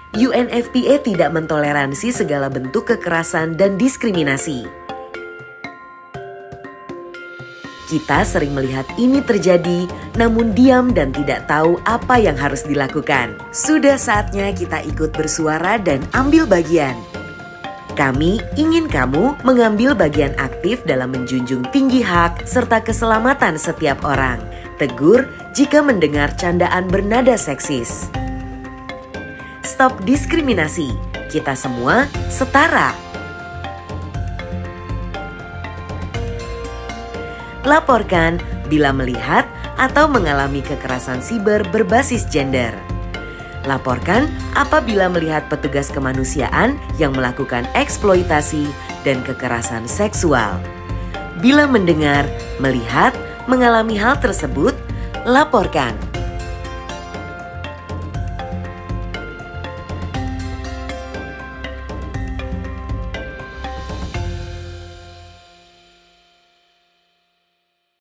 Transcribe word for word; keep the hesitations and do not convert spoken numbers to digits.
U N F P A tidak mentoleransi segala bentuk kekerasan dan diskriminasi. Kita sering melihat ini terjadi, namun diam dan tidak tahu apa yang harus dilakukan. Sudah saatnya kita ikut bersuara dan ambil bagian. Kami ingin kamu mengambil bagian aktif dalam menjunjung tinggi hak serta keselamatan setiap orang. Tegur jika mendengar candaan bernada seksis. Stop diskriminasi. Kita semua setara. Laporkan bila melihat atau mengalami kekerasan siber berbasis gender. Laporkan apabila melihat petugas kemanusiaan yang melakukan eksploitasi dan kekerasan seksual. Bila mendengar, melihat, mengalami hal tersebut, laporkan.